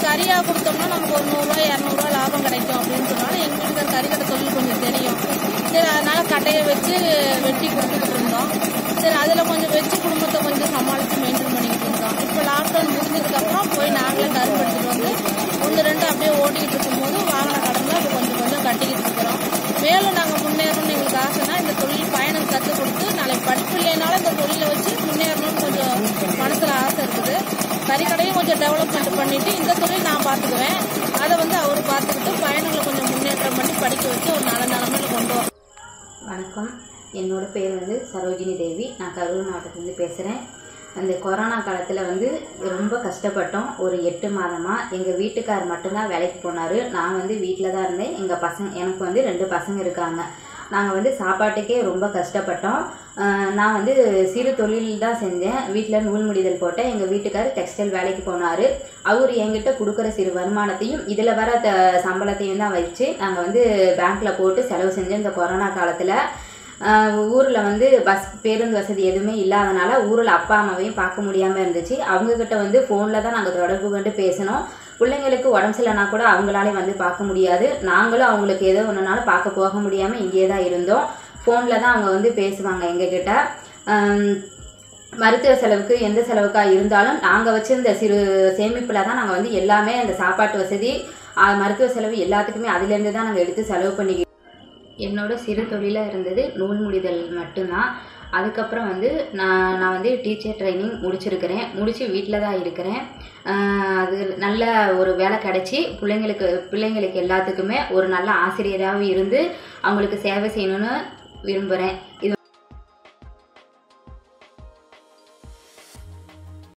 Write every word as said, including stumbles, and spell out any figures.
கறியாக கொடுத்தோம்னா நமக்கு ஒரு நூறுரூவா இரநூறுவா லாபம் கிடைக்கும் அப்படின்னு சொன்னாலும் எங்கள் வீட்டுக்கு கறிக்கடை தொழில் கொஞ்சம் தெரியும். சரி, அதனால் கட்டையை வச்சு வெட்டி கொடுத்துக்கிட்டு இருந்தோம். சரி, அதில் கொஞ்சம் வச்சு குடும்பத்தை கொஞ்சம் சமாளித்து மெயின்டைன் பண்ணிக்கிட்டு இருந்தோம். இப்போ லாக்டவுன் முடிஞ்சதுக்கப்புறம் போய் நாங்களே கரும்பு எடுத்துகிட்டு வந்து ஒன்று ரெண்டு அப்படியே ஓட்டிக்கிட்டு இருக்கும்போது வாங்கின கடனில் இப்போ கொஞ்சம் கொஞ்சம் கட்டிக்கிட்டு இருக்கிறோம். மேலும் நாங்கள் முன்னேறணும்னு எங்களுக்கு ஆசைன்னா இந்த தொழில் பயணம் கற்றுக் கொடுத்து நாளைக்கு படிப்பு இல்லைனாலும் இந்த தொழிலை வச்சு முன்னேறணும்னு கொஞ்சம் மனசில் ஆசை இருக்குது. கறிக்கடையும் கொஞ்சம் டெவலப்மெண்ட் பண்ணிவிட்டு இந்த தொழில் நான் பார்த்துக்குவேன். அதை வந்து அவர் பார்த்துக்கிட்டு பயணங்களை கொஞ்சம் முன்னேற்றம் பண்ணி படிக்க வச்சு ஒரு நல்ல நிலமையில கொண்டு வரோம். வணக்கம், என்னோட பேர் வந்து சரோஜினி தேவி. நான் கரூர் மாவட்டத்துலேருந்து பேசுகிறேன். அந்த கொரோனா காலத்தில் வந்து ரொம்ப கஷ்டப்பட்டோம். ஒரு எட்டு மாதமாக எங்கள் வீட்டுக்கார் மட்டும்தான் வேலைக்கு போனார். நான் வந்து வீட்டில் தான் இருந்தேன். எங்கள் பசங்க எனக்கு வந்து ரெண்டு பசங்க இருக்காங்க. நாங்கள் வந்து சாப்பாட்டுக்கே ரொம்ப கஷ்டப்பட்டோம். நான் வந்து சிறு தொழில் தான் செஞ்சேன். வீட்டில் நூல் முடிதல் போட்டேன். எங்கள் வீட்டுக்கார் டெக்ஸ்டைல் வேலைக்கு போனார். அவர் என்கிட்ட கொடுக்குற சிறு வருமானத்தையும் இதில் வர த சம்பளத்தையும் தான் வச்சு நாங்கள் வந்து பேங்க்கில் போட்டு செலவு செஞ்சோம். இந்த கொரோனா காலத்தில் ஊரில் வந்து பஸ் பேருந்து வசதி எதுவுமே இல்லாதனால ஊரில் அப்பா அம்மாவையும் பார்க்க முடியாமல் இருந்துச்சு. அவங்கக்கிட்ட வந்து ஃபோனில் தான் நாங்கள் தொடர்பு கொண்டு பேசினோம். பிள்ளைங்களுக்கு உடம்பு சரியில்லைனா கூட அவங்களாலே வந்து பார்க்க முடியாது. நாங்களும் அவங்களுக்கு ஏதோ ஒன்றுனாலும் பார்க்க போக முடியாமல் இங்கேயே தான் இருந்தோம். ஃபோனில் தான் அவங்க வந்து பேசுவாங்க எங்ககிட்ட. மருத்துவ செலவுக்கு எந்த செலவுக்காக இருந்தாலும் நாங்கள் வச்சுருந்த சிறு சேமிப்பில் தான் நாங்கள் வந்து எல்லாமே அந்த சாப்பாட்டு வசதி மருத்துவ செலவு எல்லாத்துக்குமே அதிலேருந்து தான் நாங்கள் எடுத்து செலவு பண்ணிக்கிட்டோம். என்னோட சிறு தொழிலாக இருந்தது நூல் முடிதல் மட்டும்தான். அதுக்கப்புறம் வந்து நான் நான் வந்து டீச்சர் ட்ரைனிங் முடிச்சிருக்கிறேன். முடித்து வீட்டில் தான் இருக்கிறேன். அது நல்ல ஒரு வேலை கிடச்சி பிள்ளைங்களுக்கு பிள்ளைங்களுக்கு எல்லாத்துக்குமே ஒரு நல்ல ஆசிரியராகவும் இருந்து அவங்களுக்கு சேவை செய்யணும்னு விரும்புகிறேன். இது